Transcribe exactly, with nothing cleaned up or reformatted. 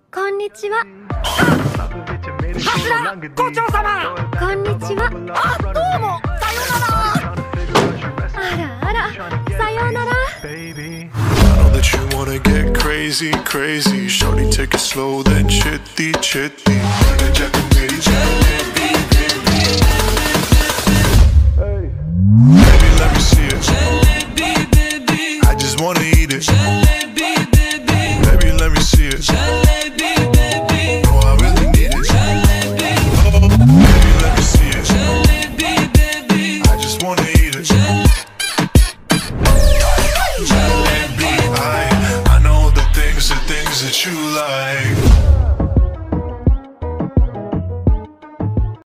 こんにちは。 さすら校長様。 こんにちは。 あ、どうもさようなら。 あらあら、さようなら。 Now that you wanna get crazy, crazy, shorty take it slow, then chitty, chitty. Hey, baby, let me see it. I just wanna eat it. Baby, let me see it. Oh, I really need it. Oh, baby, let me see it. I just wanna eat it.